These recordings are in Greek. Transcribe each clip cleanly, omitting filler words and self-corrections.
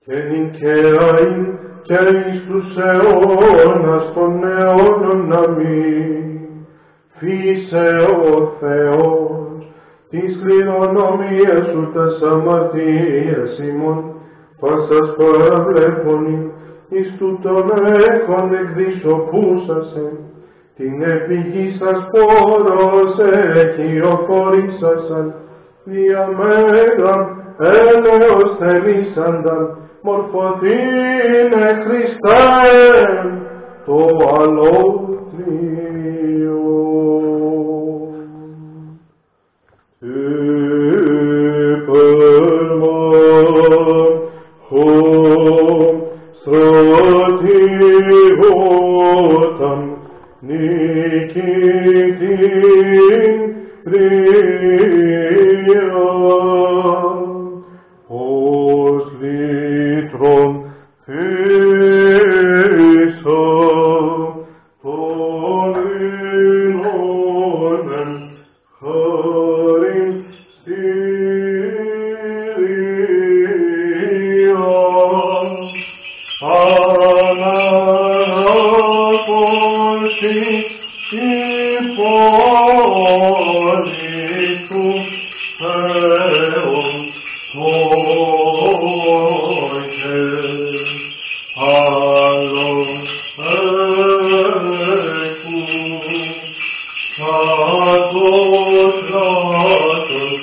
και νικαίαιν και εις τους αιώνας των αιώνων. Αμήν. Φύσε ο Θεός τις κληρονομίες σου τας αμαρτίες ημών, πάσας παραβλέπονιν εις τούτον έχων εκδισοπούσασεν, την επιγή σας πόρος εκειοφορήσασαν, διαμέγαν έλεος θελήσανταν, μορφωθήνε Χριστάε το αλότριο. Στρατηγόταν νικητήν πρία, ως λύτρον φύσα των ίνων χάριν στηρία, αναγνώση υπόλοιπου Θεόν τόκε άλλον έκου, σάτος κράτος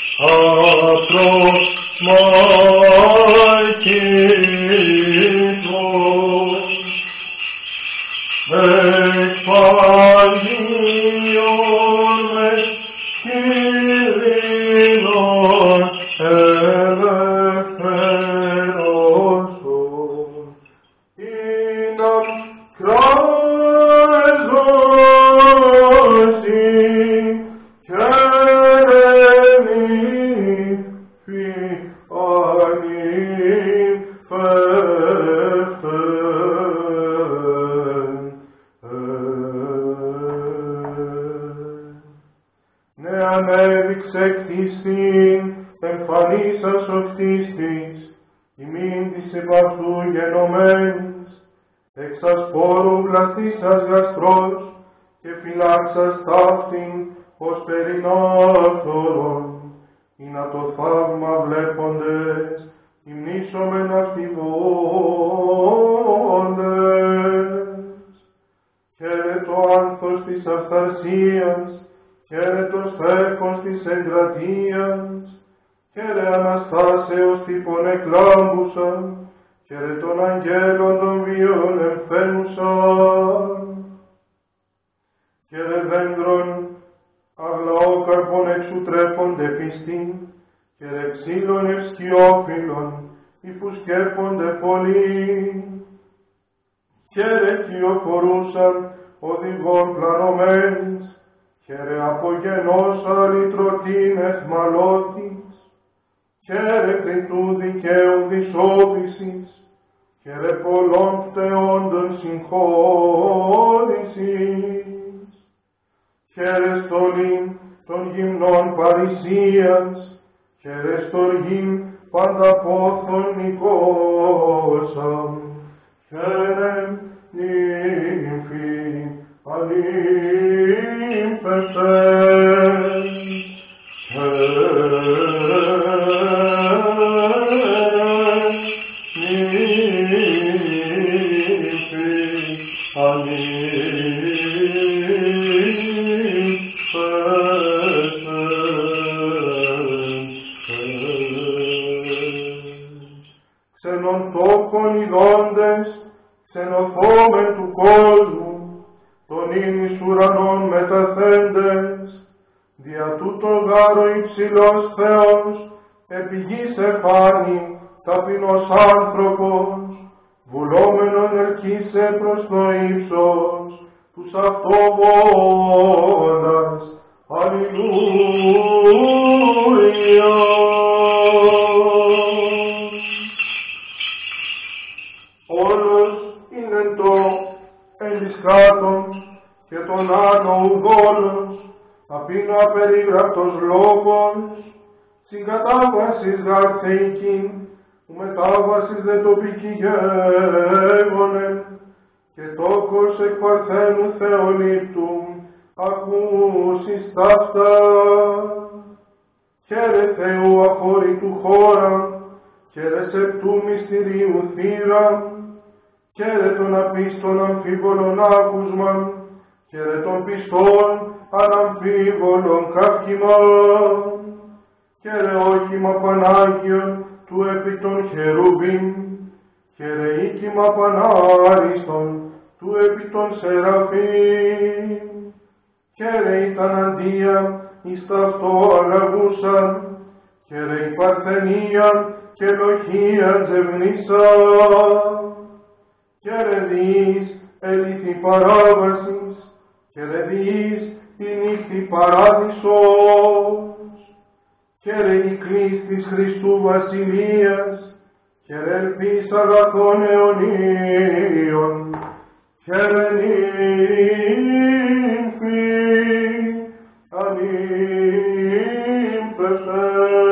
απροσμάκητος, εκπαγίων μες Κύριον ελευθερώσον, είναν κράζωση και νύφη ανήφευτεν. Ναι ανέδειξε κτίστην εμφανίσας ο κτίστης, ημίν της επ' αυτού γενομένης, εξ ασπόρου βλαστήσας γαστρός και φυλάξας ταύτην ως περινόφθορον, ή να το θαύμα βλέποντες υμνήσομεν αυτιδόντες. Χαίρε το άνθος της αυθαρσίας, χαίρε το στέφος της εγκρατείας, χαίρε Αναστάσεως τύπων εκλάμπουσαν, χαίρε των αγγέλων των βίων εμφαίνουσαν. Χαίρε δέντρων αγλαόκαρπων εξουτρέφονται πιστήν, χαίρε ξύλων ευσκιόφυλλων υφουσκέπονται πολύ. Χαίρε κυοφορούσαν οδηγών πλανωμένης, χαίρε απογενός αλυτρωτήν εχμαλώτης, χαίρε κριτού δικαίου δυσόδησης, χαίρε πολλών φτεόντων συγχώρησης, χαίρε στολήν των γυμνών παρησίας, χαίρε στοργήν πανταπόθων Νικώσαν, χαίρε νύμφη ανήφευτεν, χαίρε νύμφη ξενών τόκων ειδώντες, ξενοφόμεν του κόσμου, των ίνης ουρανών μεταθέντες, δια τούτο γάρο υψηλός Θεός, επί γης εφάνει ταπεινός άνθρωπος, βουλόμενον ελκύσε προς το ύψος, τους αυτοβόντας. Αλληλούια. Όλος είναι το ελισκάτων και τον άνω ουδόλος, απείνω απερίγραπτος λόγος, συγκατάβασης γαρθεϊκήν, που μετάβασης δε τοπική γέγονε, και τόκος εκ παρθένου Θεολήπτου, ακούσεις ταύτα. Χαίρε Θεού αχώρητου χώρα, χαίρε σεπτού μυστηρίου θύρα, χαίρε των απίστων αμφίβολων άκουσμαν, χαίρε των πιστών αναμφίβολων καύκημαν, χαίρε όχημα Πανάγιον του επί των χερουβίμ, χαίρε οίκημα Πανάριστον του επί των Σεραφείμ, χαίρε η Ταναντία εις ταυτό αλλαγούσαν, χαίρε η Παρθενία και λοχία ζευνήσα, χαίρε διείς ελήθη παράβασης, χαίρε διείς την νύχτη παράδεισος, χαίρε η κλής της Χριστού Βασιλείας, χαίρε ελπίς αγαθών αιωνίων, χαίρε νύμφη ανήμπευε,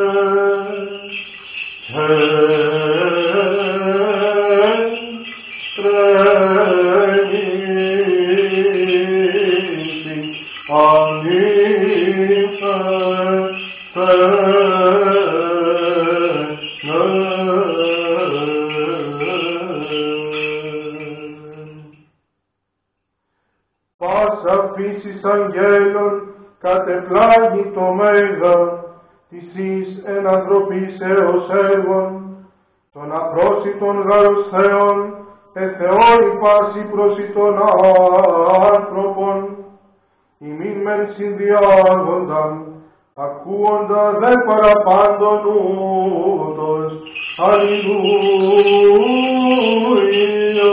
πάσα φύσης αγγέλων κατεπλάγει το μέγα της εις εν ανθρωπίσεως έργων, των απρόσιτων γάρους Θεών, εθεώρη πάση προσιτών άνθρωπων, ημίν μεν συνδιάγονταν, ακούοντα δε παραπάντων ούτως. Αλληλούια.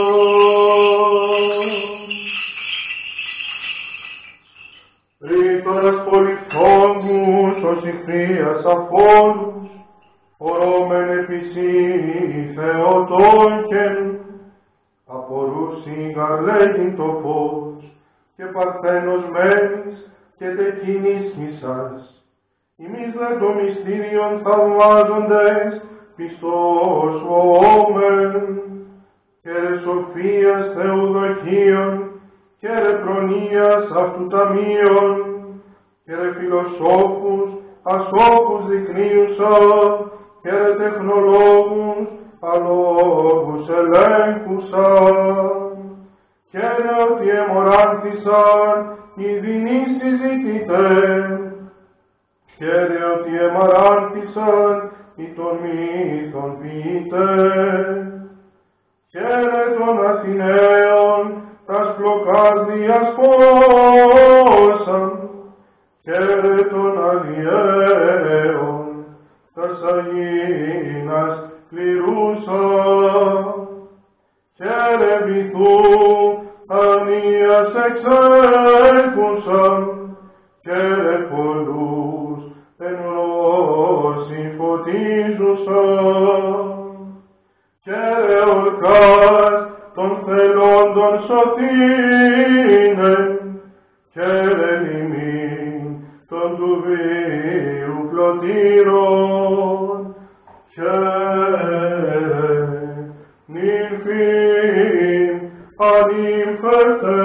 Ρήτορας πολυφθόγκους ως ηχθείας αφόλους, ορώμεν επισή Θεοτόκεν, απορούσι γαρλέγιν το φως, και παρθένος μένεις και τεκίνησμισας. Ημείς δε το μυστήριον θαυμάζοντες, πιστός ωμεν, χαίρε σοφίας Θεοδοκίων, χαίρε προνοίας αυτού ταμείων, χαίρε φιλοσόφους, ασόφους δεικνύουσα, χαίρε τεχνολόγους, αλόγους ελέγχουσα, χαίρε ότι εμοράνθησαν οι δεινοί συζητητές, χαίρε ότι εμοράνθησαν οι των μύθων ποιητές, χαίρε των Αθηναίων, τας πλοκάς διασπόσαν, χαίρε των αλλιέων, τας αγίνας κληρούσαν, χαίρε βυθού ανίας εξέλκουσαν, χαίρε πολλούς εν ορόσι φωτίζουσαν, χαίρε ορκάς των θελόντων σωθήνε, χαίρε νημήν των του βίου πλωτήρων, χαίρε νυμφήν ανήμφευτε,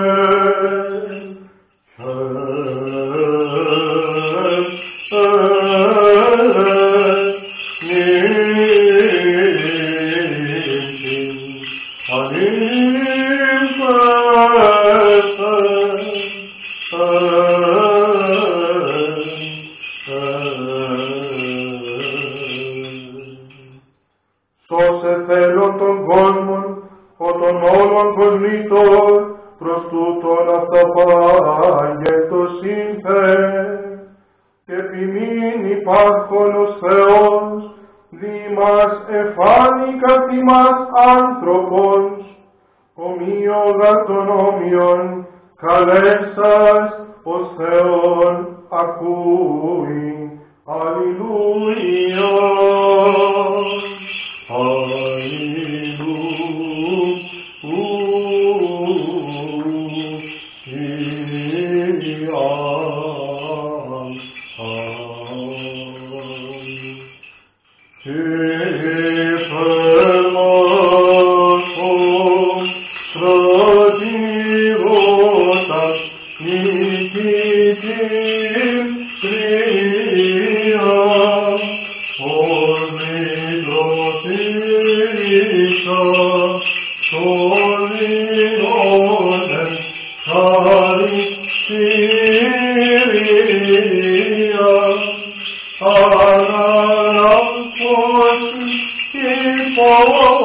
σώσε θέλον των κόσμων, ο των όλων κοσμήτων, προς τούτον αυταπάγγελτος ήλθε, και επιμείνει υπάρχονος Θεός, δι' μας εφάνει κατ' ημάς άνθρωπος, ομοίωγα των όμοιων, καλέσας ως Θεόν ακούει. Αλληλούια. Alleluia.